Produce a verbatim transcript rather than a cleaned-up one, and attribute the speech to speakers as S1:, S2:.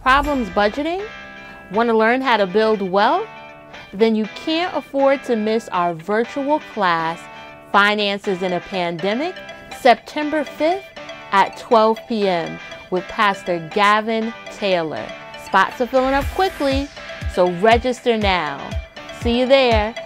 S1: Problems budgeting? Want to learn how to build wealth? Then you can't afford to miss our virtual class, Finances in a Pandemic, September fifth at twelve p m with Pastor Gavin Taylor. Spots are filling up quickly, so register now. See you there.